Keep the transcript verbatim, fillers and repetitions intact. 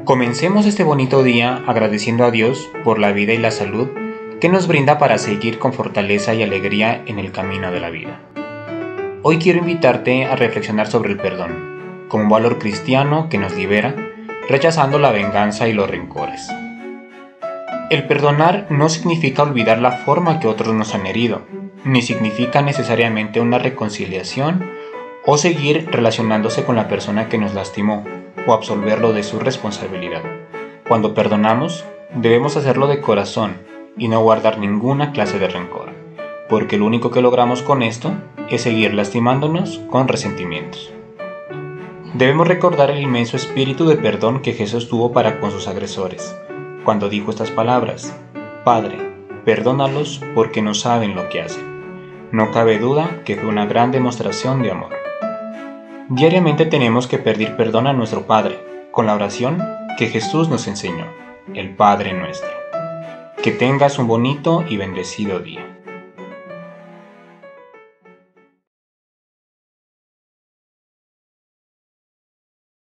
Comencemos este bonito día agradeciendo a Dios por la vida y la salud que nos brinda para seguir con fortaleza y alegría en el camino de la vida. Hoy quiero invitarte a reflexionar sobre el perdón, como un valor cristiano que nos libera, rechazando la venganza y los rencores. El perdonar no significa olvidar la forma que otros nos han herido, ni significa necesariamente una reconciliación o seguir relacionándose con la persona que nos lastimó o absolverlo de su responsabilidad. Cuando perdonamos, debemos hacerlo de corazón y no guardar ninguna clase de rencor, porque lo único que logramos con esto es seguir lastimándonos con resentimientos. Debemos recordar el inmenso espíritu de perdón que Jesús tuvo para con sus agresores, cuando dijo estas palabras: Padre, perdónalos porque no saben lo que hacen. No cabe duda que fue una gran demostración de amor. Diariamente tenemos que pedir perdón a nuestro Padre, con la oración que Jesús nos enseñó, el Padre Nuestro. Que tengas un bonito y bendecido día.